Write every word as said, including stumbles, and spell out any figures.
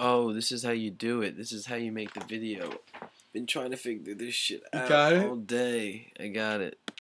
Oh, this is how you do it. This is how you make the video. Been trying to figure this shit You out got it? all day. I got it.